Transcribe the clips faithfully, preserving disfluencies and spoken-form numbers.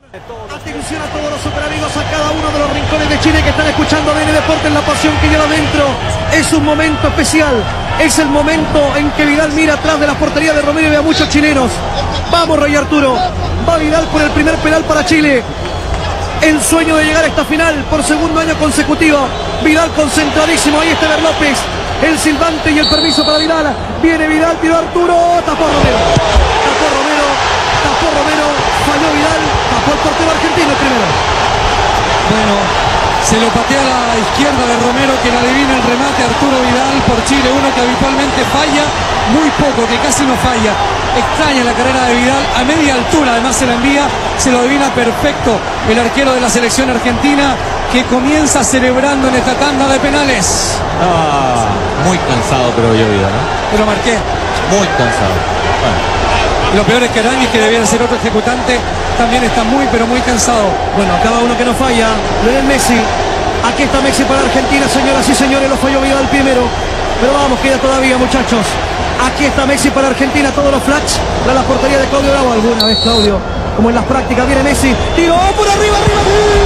Atención a todos los super amigos, a cada uno de los rincones de Chile que están escuchando A D N Deportes, la pasión que lleva dentro. Es un momento especial, es el momento en que Vidal mira atrás de la portería de Romero y ve a muchos chilenos. Vamos, Rey Arturo, va Vidal por el primer penal para Chile. El sueño de llegar a esta final por segundo año consecutivo. Vidal concentradísimo, ahí está Ever López, el silbante y el permiso para Vidal. Viene Vidal, tiró Arturo, tapó Romero, tapó Romero, tapó Romero, falló Vidal, tapó el portero argentino primero. Bueno, se lo patea a la izquierda de Romero, que la adivina el remate. Arturo Vidal por Chile, uno que habitualmente falla muy poco, que casi no falla. Extraña la carrera de Vidal, a media altura además se la envía, se lo adivina perfecto el arquero de la selección argentina, que comienza celebrando en esta tanda de penales. Ah, muy cansado creo yo, Vidal, ¿no? Te lo marqué. Muy cansado. Bueno. Lo peor es que Aranguis, que debiera ser otro ejecutante, también está muy pero muy cansado. Bueno, cada uno que no falla. Lionel Messi. Aquí está Messi para Argentina, señoras y señores. Lo falló Vidal primero, pero vamos, queda todavía, muchachos. Aquí está Messi para Argentina, todos los flash para la portería de Claudio Bravo. Alguna vez, Claudio, como en las prácticas, viene Messi, tiró por arriba, arriba,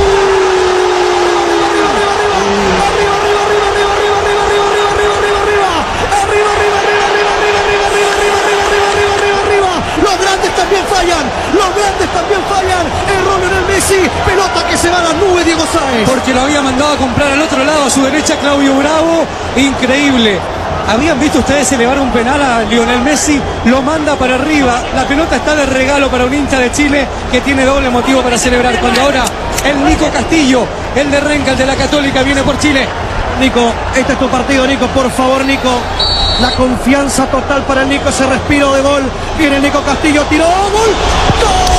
los grandes también fallan, los grandes también fallan. Error Lionel Messi, pelota que se va a las nubes, Diego Sáenz. Porque lo había mandado a comprar al otro lado, a su derecha, Claudio Bravo. Increíble. ¿Habían visto ustedes elevar un penal a Lionel Messi? Lo manda para arriba. La pelota está de regalo para un hincha de Chile que tiene doble motivo para celebrar. Cuando ahora el Nico Castillo, el de Renca, el de la Católica, viene por Chile. Nico, este es tu partido, Nico, por favor, Nico. La confianza total para el Nico, ese respiro de gol. Viene el Nico Castillo, tiró, gol. ¡Gol!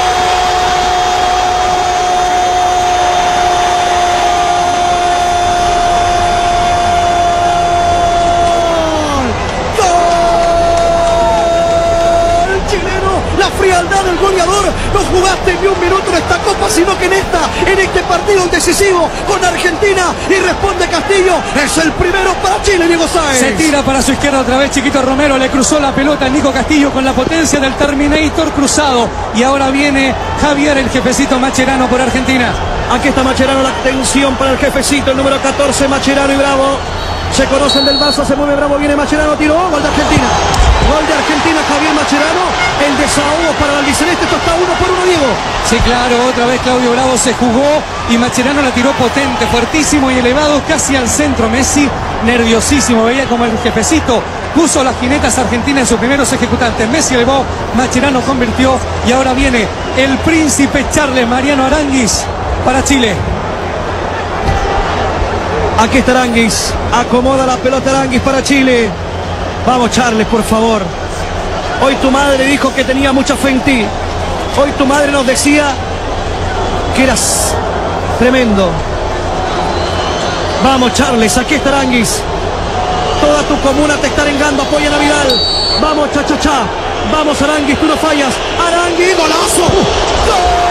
Frialdad del goleador, no jugaste ni un minuto en esta copa, sino que en esta, en este partido decisivo con Argentina, y responde Castillo, es el primero para Chile, Diego Sáenz. Se tira para su izquierda otra vez, Chiquito Romero, le cruzó la pelota al Nico Castillo con la potencia del Terminator cruzado, y ahora viene Javier, el jefecito Mascherano por Argentina. Aquí está Mascherano, la atención para el jefecito, el número catorce, Mascherano y Bravo. Se conocen del vaso, se mueve Bravo, viene Mascherano, tiró, gol de Argentina. Gol de Argentina, Javier Mascherano. El desahogo para el albiceleste, esto está uno por uno, Diego. Sí, claro, otra vez Claudio Bravo se jugó y Mascherano la tiró potente, fuertísimo y elevado casi al centro. Messi nerviosísimo, veía como el jefecito puso las jinetas argentinas en sus primeros ejecutantes. Messi elevó, Mascherano convirtió y ahora viene el príncipe Charles Mariano Aranguis para Chile. Aquí está Aranguis, acomoda la pelota Aranguis para Chile. Vamos, Charles, por favor. Hoy tu madre dijo que tenía mucha fe en ti. Hoy tu madre nos decía que eras tremendo. Vamos, Charles, aquí está Aranguis. Toda tu comuna te está arengando, apoyan a Vidal. Vamos, cha, cha, cha. Vamos, Aranguis, tú no fallas. Aranguis, golazo. ¡Gol!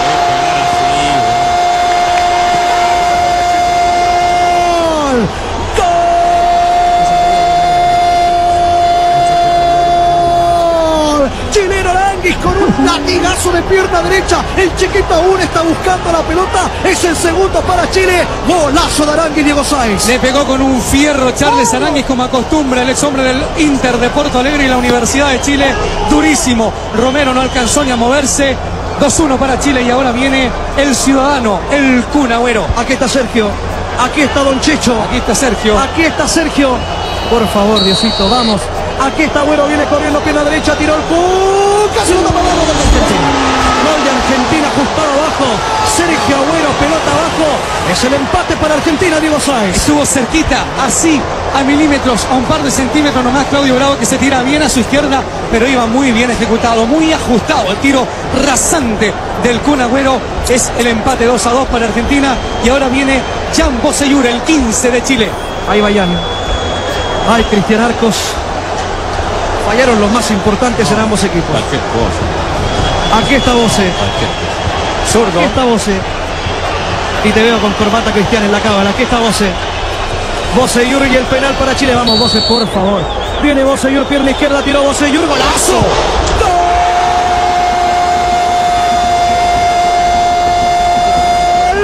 Chileno Aranguis con un latigazo de pierna derecha. El chiquito aún está buscando la pelota. Es el segundo para Chile. Golazo de Aranguis, Diego Sáenz. Le pegó con un fierro Charles Aranguis, como acostumbra el ex hombre del Inter de Porto Alegre y la Universidad de Chile. Durísimo. Romero no alcanzó ni a moverse. dos uno para Chile y ahora viene el ciudadano, el Kun Agüero. Aquí está Sergio. Aquí está Don Checho. Aquí está Sergio. Aquí está Sergio. Por favor, Diosito, vamos. Aquí está Agüero, viene corriendo, pierna derecha, tiró el Kun. Casi lo tapa el gol de Argentina. Gol de Argentina, ajustado abajo. Sergio Agüero, pelota abajo. Es el empate para Argentina, Diego Sáenz. Estuvo cerquita, así, a milímetros, a un par de centímetros nomás Claudio Bravo, que se tira bien a su izquierda, pero iba muy bien ejecutado, muy ajustado. El tiro rasante del Kun Agüero. Es el empate dos a dos para Argentina. Y ahora viene Jan Bosellur, el quince de Chile. Ahí va Jan. Ay, Cristian Arcos. Fallaron los más importantes no, en ambos equipos. Cualquier cosa. Aquí está Bose. Zurdo. Aquí está Bose. Y te veo con corbata Cristian en la cábala. Aquí está Bose. Bosellur y el penal para Chile. Vamos, Bose, por favor. Viene Bosellur, pierna izquierda, tiró Bosellur. ¡Golazo! ¡Gol!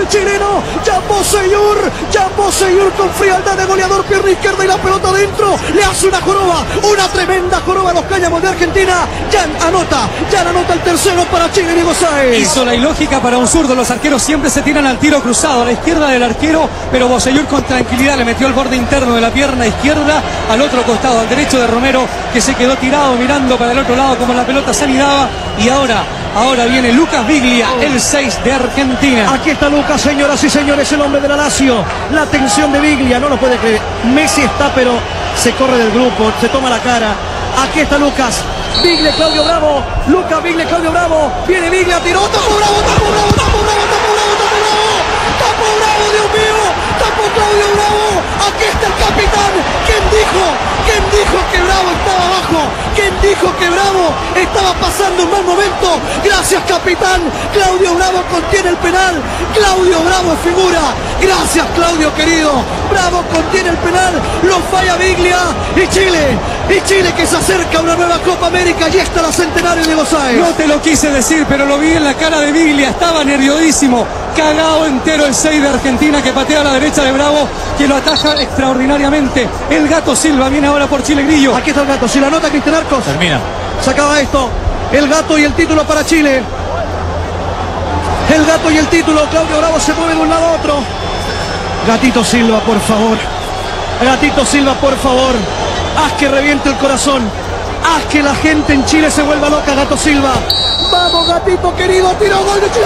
el chileno. Jambo Seyur. Jambo Seyur con frialdad de goleador, pierna izquierda y la pelota dentro. Le hace una joroba, una tremenda joroba a los cáñamos de Argentina. Jan anota, Jan anota el tercero para Chile, Diego Sáez. Hizo la ilógica para un zurdo. Los arqueros siempre se tiran al tiro cruzado a la izquierda del arquero, pero Bosellur con tranquilidad le metió el borde interno de la pierna izquierda al otro costado, al derecho de Romero, que se quedó tirado mirando para el otro lado como la pelota se anidaba. Y ahora, ahora viene Lucas Biglia, el seis de Argentina. Aquí está Lucas, señoras y señores, el hombre de la Lazio. La atención de Biglia, no lo puede creer. Messi está, pero se corre del grupo, se toma la cara. Aquí está Lucas. Biglia, Claudio Bravo. Lucas Biglia, Claudio Bravo. Viene Biglia, tiró. Tapo Bravo, tapo Bravo, tapo Bravo, tapo Bravo, tapo Bravo. Tapo Bravo, Dios mío. Tapo Claudio Bravo. Aquí está el capitán. ¿Quién dijo? ¿Quién dijo que Bravo estaba abajo? ¿Quién dijo que Bravo estaba pasando un mal momento? Gracias, capitán. Claudio Bravo contiene el penal. Claudio Bravo es figura. Gracias, Claudio querido. Bravo contiene el penal. Lo falla Biglia. Y Chile. Y Chile que se acerca a una nueva Copa América. Y está la Centenario de Buenos Aires. No te lo quise decir, pero lo vi en la cara de Biglia. Estaba nerviosísimo. Cagado entero el seis de Argentina, que patea a la derecha de Bravo, que lo ataja extraordinariamente. El Gato Silva viene ahora por Chile, Grillo. Aquí está el Gato. Si la nota Cristian Arcos. Termina. Se acaba esto. El Gato y el título para Chile. El Gato y el título. Claudio Bravo se mueve de un lado a otro. Gatito Silva, por favor. Gatito Silva, por favor. Haz que reviente el corazón. Haz que la gente en Chile se vuelva loca, Gato Silva. Vamos, Gatito querido. Tiro gol de Chile.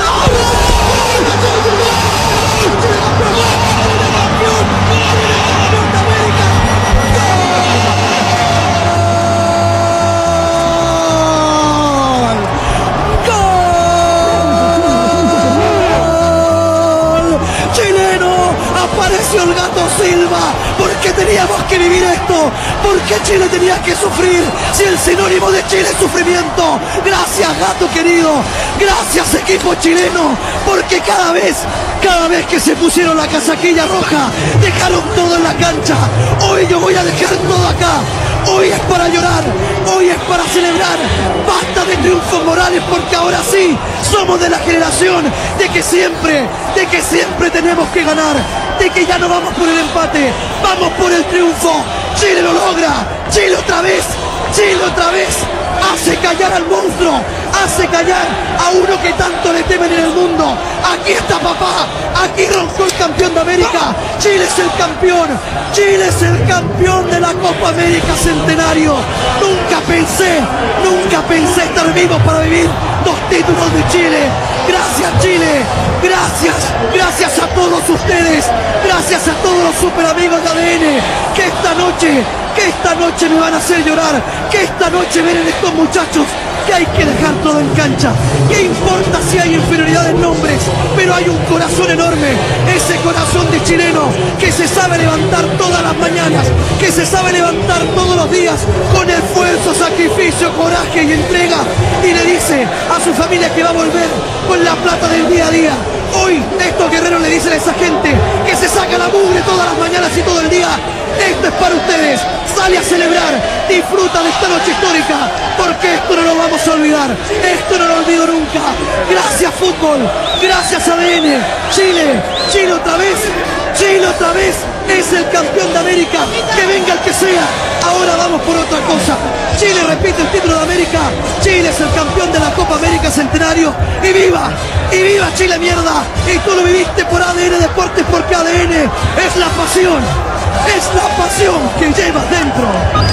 Apareció el Gato Silva. ¿Por qué teníamos que vivir esto? ¿Por qué Chile tenía que sufrir? Si el sinónimo de Chile es sufrimiento. Gracias, Gato querido. Gracias, equipo chileno. Porque cada vez, cada vez que se pusieron la casaquilla roja, dejaron todo en la cancha. Hoy yo voy a dejar todo acá. Hoy es para llorar, hoy es para celebrar. Basta de triunfos morales, porque ahora sí somos de la generación de que siempre, de que siempre tenemos que ganar, de que ya no vamos por el empate, vamos por el triunfo. Chile lo logra, Chile otra vez, Chile otra vez. Hace callar al monstruo, hace callar a uno que tanto le temen en el mundo. Aquí está papá, aquí roncó el campeón de América. Chile es el campeón, Chile es el campeón de la Copa América Centenario. Nunca pensé, nunca pensé estar vivo para vivir dos títulos de Chile. Gracias Chile, gracias, gracias a todos ustedes, gracias a todos los super amigos de A D N, que esta noche, que esta noche me van a hacer llorar, que esta noche ven en estos muchachos que hay que dejar todo en cancha. ¿Qué importa si hay inferioridad en nombres? Pero hay un corazón enorme, ese corazón de chileno que se sabe levantar todas las mañanas, que se sabe levantar todos los días con esfuerzo, sacrificio, coraje y entrega, y le dice a su familia que va a volver con la plata del día a día. Hoy estos guerreros le dicen a esa gente que se saca la mugre todas las mañanas y todo el día: esto es para ustedes, sale a celebrar, disfruta de esta noche histórica, porque esto no lo vamos a olvidar, esto no lo olvido nunca. Gracias fútbol, gracias A D N, Chile, Chile otra vez, Chile otra vez es el campeón de América, que venga el que sea. Ahora vamos por otra cosa. Chile repite el título de América, Chile es el campeón de la Copa América Centenario, y viva, y viva Chile mierda. Y tú lo viviste por A D N Deportes, porque A D N es la pasión, es la pasión que llevas dentro.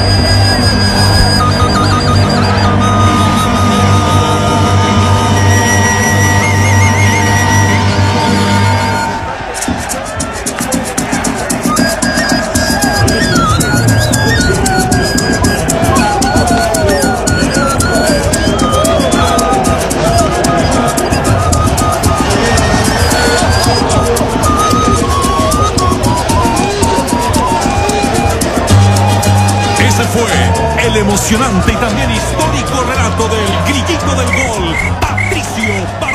Fue el emocionante y también histórico relato del grillito del gol, Patricio Patricio.